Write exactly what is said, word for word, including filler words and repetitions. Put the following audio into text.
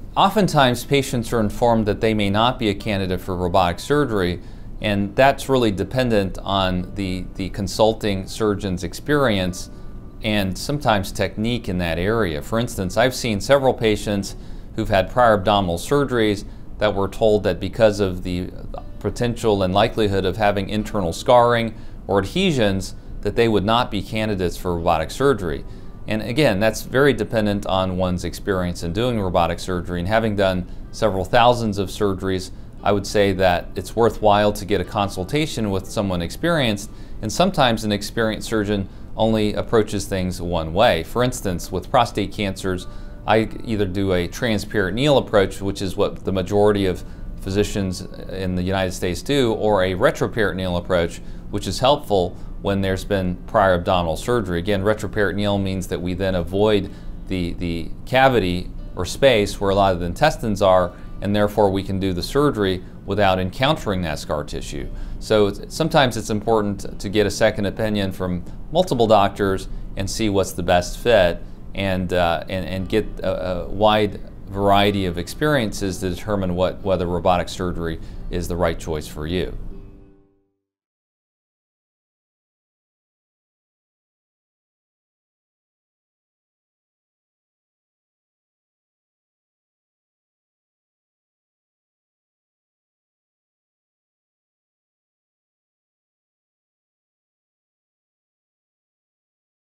oftentimes patients are informed that they may not be a candidate for robotic surgery, and that's really dependent on the, the consulting surgeon's experience and sometimes technique in that area. For instance, I've seen several patients who've had prior abdominal surgeries that were told that because of the potential and likelihood of having internal scarring or adhesions, that they would not be candidates for robotic surgery. And again, that's very dependent on one's experience in doing robotic surgery. And having done several thousands of surgeries, I would say that it's worthwhile to get a consultation with someone experienced, and sometimes an experienced surgeon only approaches things one way. For instance, with prostate cancers, I either do a transperitoneal approach, which is what the majority of physicians in the United States do, or a retroperitoneal approach, which is helpful when there's been prior abdominal surgery. Again, retroperitoneal means that we then avoid the, the cavity or space where a lot of the intestines are, and therefore we can do the surgery without encountering that scar tissue. So it's, sometimes it's important to get a second opinion from multiple doctors and see what's the best fit, and, uh, and, and get a, a wide variety of experiences to determine what, whether robotic surgery is the right choice for you.